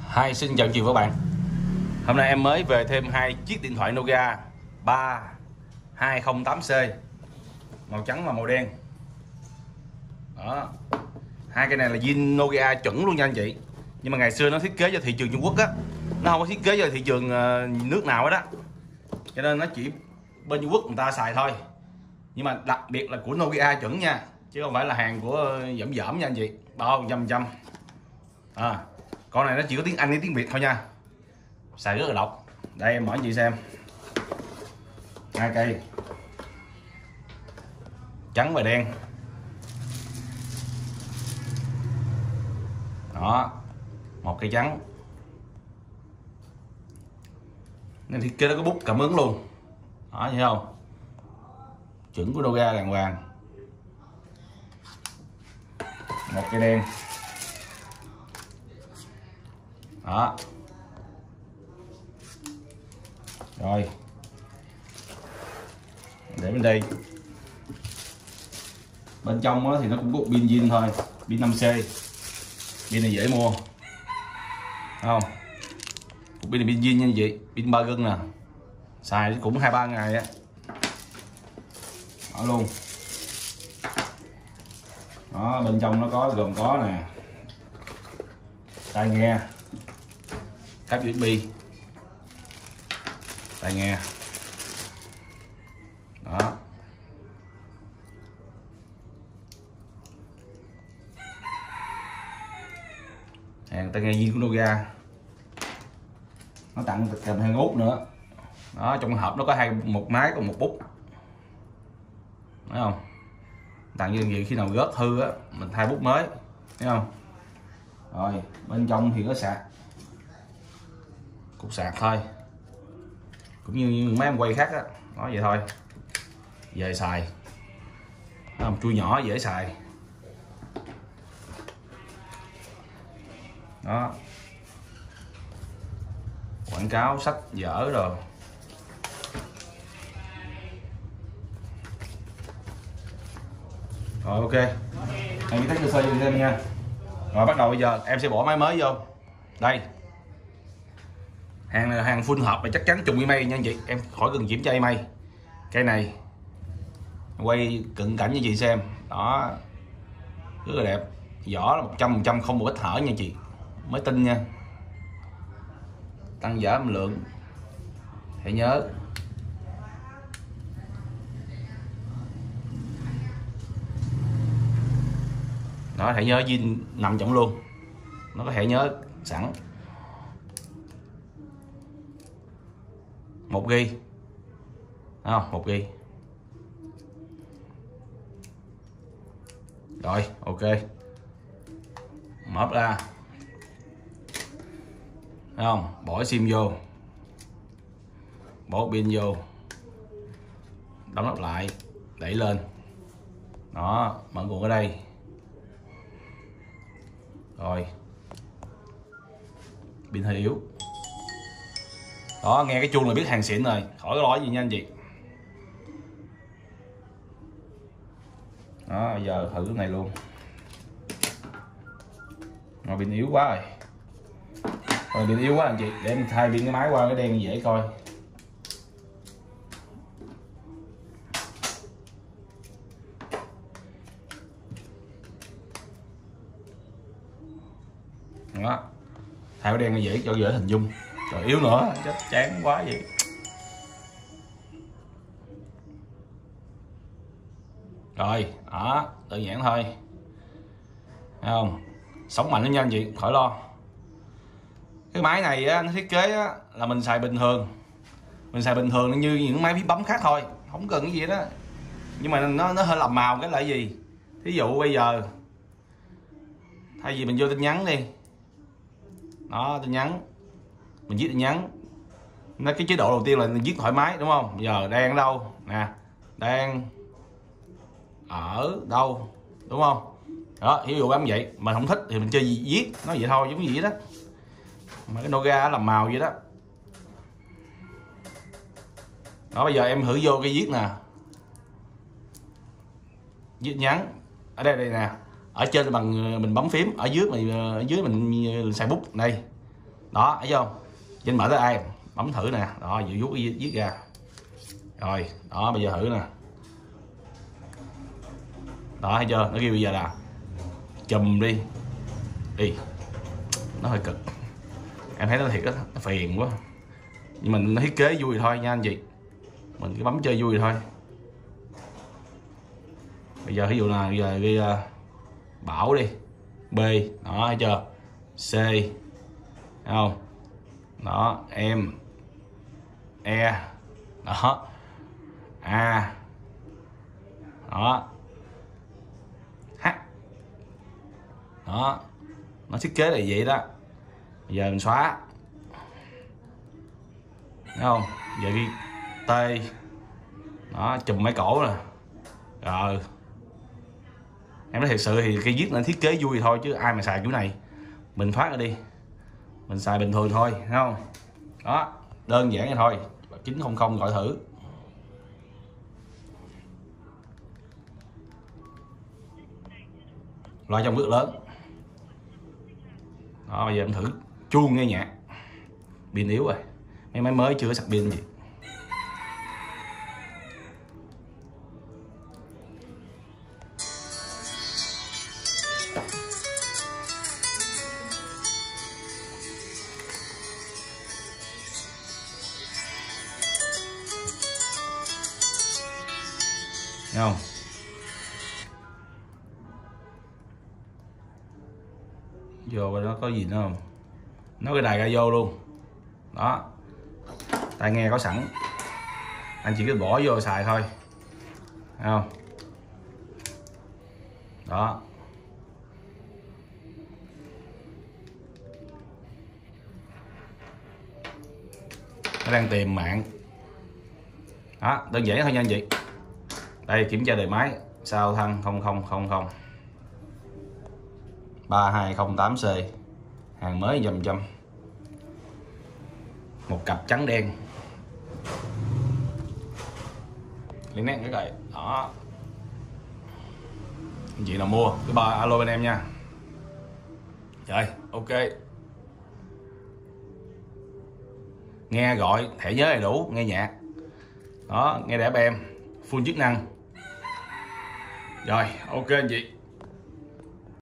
Hi, xin chào chị và các bạn. Hôm nay em mới về thêm hai chiếc điện thoại Nokia 3208C màu trắng và màu đen. Đó. Hai cái này là zin Nokia chuẩn luôn nha anh chị. Nhưng mà ngày xưa nó thiết kế cho thị trường Trung Quốc á, nó không có thiết kế cho thị trường nước nào hết á. Cho nên nó chỉ bên Trung Quốc người ta xài thôi. Nhưng mà đặc biệt là của Nokia chuẩn nha, chứ không phải là hàng của dởm dởm nha anh chị. Bao 100%. Con này nó chỉ có tiếng Anh với tiếng Việt thôi nha, xài rất là độc. Đây em mở cho chị xem, hai cây trắng và đen. Đó, một cây trắng nên thiết kế nó có bút cảm ứng luôn. Đó, thấy không, chuẩn của Nokia đàng hoàng. Một cây đen. Đó rồi, để bên đây. Bên trong thì nó cũng có pin zin thôi, pin 5C. Pin này dễ mua, thấy không? Pin này pin zin nha anh chị, pin 3 gân nè, xài cũng 2-3 ngày á. Đó luôn. Đó, bên trong nó có gồm có nè, tai nghe, cáp USB, tai nghe. Đó, hàng tai nghe zin của Nokia. Nó tặng kèm hàng út nữa. Đó, trong hộp nó có một máy còn một bút, thấy không? Tặng như vậy khi nào rớt hư á mình thay bút mới, thấy không? Rồi bên trong thì có sạc, cục sạc thôi, cũng như những máy em quay khác á. Nói vậy thôi, về xài. Một chui nhỏ dễ xài. Đó, quảng cáo sách vở rồi. Rồi ok, em test sơ cho em nha. Rồi bắt đầu bây giờ em sẽ bỏ máy mới vô đây. Hàng này là hàng full hộp và chắc chắn trùng email nha anh chị, em khỏi cần kiểm tra email. Cây này quay cận cảnh cho chị xem. Đó, rất là đẹp. Vỏ là 100%, không một ít hở nha chị, mới tin nha. Tăng giảm âm lượng, hãy nhớ. Đó, hãy nhớ zin nằm trong luôn, nó có thể nhớ sẵn. 1 GB, không 1 GB. Rồi ok, mở ra, thấy không? Bỏ sim vô, bỏ pin vô, đóng nắp lại, đẩy lên. Đó, mở nguồn ở đây. Rồi, pin hơi yếu. Đó, nghe cái chuông là biết hàng xịn rồi, khỏi có lỗi gì nha anh chị. Đó, giờ thử cái này luôn. Rồi pin yếu quá rồi. Rồi pin yếu quá anh chị, để em thay pin cái máy qua cái đen dễ coi. Đó, thay cái đen là dễ, cho dễ hình dung. Rồi yếu nữa, chết chán quá vậy. Rồi, đó, đơn giản thôi. Thấy không? Sống mạnh lắm nha anh chị, khỏi lo. Cái máy này á, nó thiết kế á, là mình xài bình thường. Mình xài bình thường như những máy phím bấm khác thôi, không cần cái gì đó. Nhưng mà nó hơi làm màu cái là gì? Thí dụ bây giờ thay vì mình vô tin nhắn đi. Đó, tin nhắn. Mình viết tin nhắn. Nó cái chế độ đầu tiên là mình viết thoải mái đúng không? Giờ đang ở đâu? Nè, đang ở đâu, đúng không? Đó, ví dụ bấm vậy, mà không thích thì mình chơi gì viết, nó vậy thôi, giống như vậy đó. Mà cái Nokia làm màu vậy đó. Đó, bây giờ em thử vô cái viết nè, viết nhắn ở đây nè, ở trên bằng mình bấm phím, ở dưới mình xài bút đây. Đó, thấy không? Danh mở tới ai bấm thử nè, đó Diệu vuốt viết ra rồi. Đó bây giờ thử nè, đó thấy chưa, nó kêu bây giờ là chùm đi nó hơi cực, em thấy nó thiệt đó, nó phiền quá, nhưng mình thiết kế vui thôi nha anh chị, mình cứ bấm chơi vui thôi. Bây giờ ví dụ là bây giờ ghi Bảo đi, B, đó thấy chưa, C, thấy không, đó em, E, đó A, đó H, đó nó thiết kế là vậy đó. Bây giờ mình xóa, thấy không, giờ ghi T, đó chùm mấy cổ nè. Rồi em nói thiệt sự thì cái viết nên thiết kế vui thôi, chứ ai mà xài kiểu này mình thoát ra đi, mình xài bình thường thôi, thấy không. Đó đơn giản vậy thôi. 900 gọi thử. Loa trong bước lớn. Đó bây giờ em thử chuông nghe nhạc. Pin yếu rồi, mấy máy mới chưa có sạc pin gì. Thấy không? Vô và nó có gì nữa không? Nó cái đài ra vô luôn. Đó. Tai nghe có sẵn. Anh chỉ cứ bỏ vô xài thôi. Thấy không? Đó. Nó đang tìm mạng. Đó, đơn giản thôi nha anh chị. Đây kiểm tra đời máy, sao thăng 0000 3208C, hàng mới dầm, một cặp trắng đen, liên nét cái rồi. Đó, anh chị nào mua cứ ba alo bên em nha. Rồi ok, nghe gọi thẻ nhớ đầy đủ, nghe nhạc, đó nghe đẹp em, full chức năng. Rồi ok anh chị.